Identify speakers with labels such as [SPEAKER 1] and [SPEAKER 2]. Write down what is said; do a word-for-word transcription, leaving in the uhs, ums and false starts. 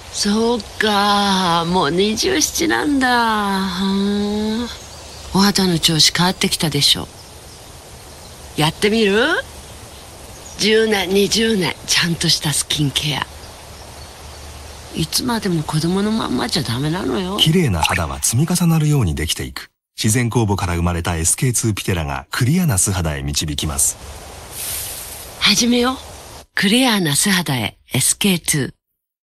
[SPEAKER 1] そうか、もうにじゅうなななんだ。ふーん。お肌の調子変わってきたでしょ。やってみる？ じゅう 年にじゅうねんちゃんとしたスキンケア。いつまでも子供のまんまじゃダメなのよ。
[SPEAKER 2] 綺麗な肌は積み重なるようにできていく。自然酵母から生まれた エスケーツー ピテラがクリアな素肌へ導きます。
[SPEAKER 1] 始めよう。クリアな素肌へ エスケーツー。